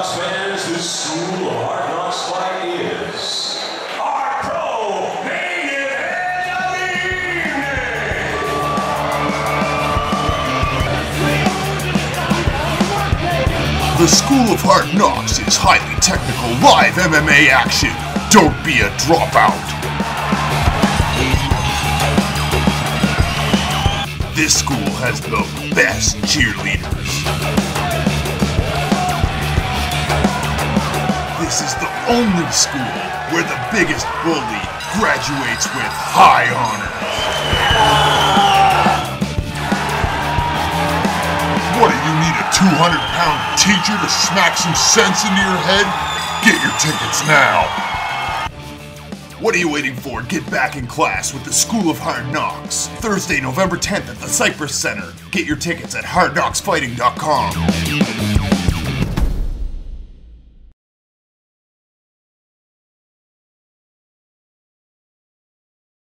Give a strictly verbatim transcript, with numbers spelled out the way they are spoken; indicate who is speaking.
Speaker 1: Knocks fans, this School of Hard Knocks fight is our pro main event of the evening!
Speaker 2: The School of Hard Knocks is highly technical live M M A action. Don't be a dropout. This school has the best cheerleaders. This is the only school where the biggest bully graduates with high honors. What, do you need a two hundred pound teacher to smack some sense into your head? Get your tickets now. What are you waiting for? Get back in class with the School of Hard Knocks. Thursday, November tenth at the Cypress Center. Get your tickets at hard knocks fighting dot com.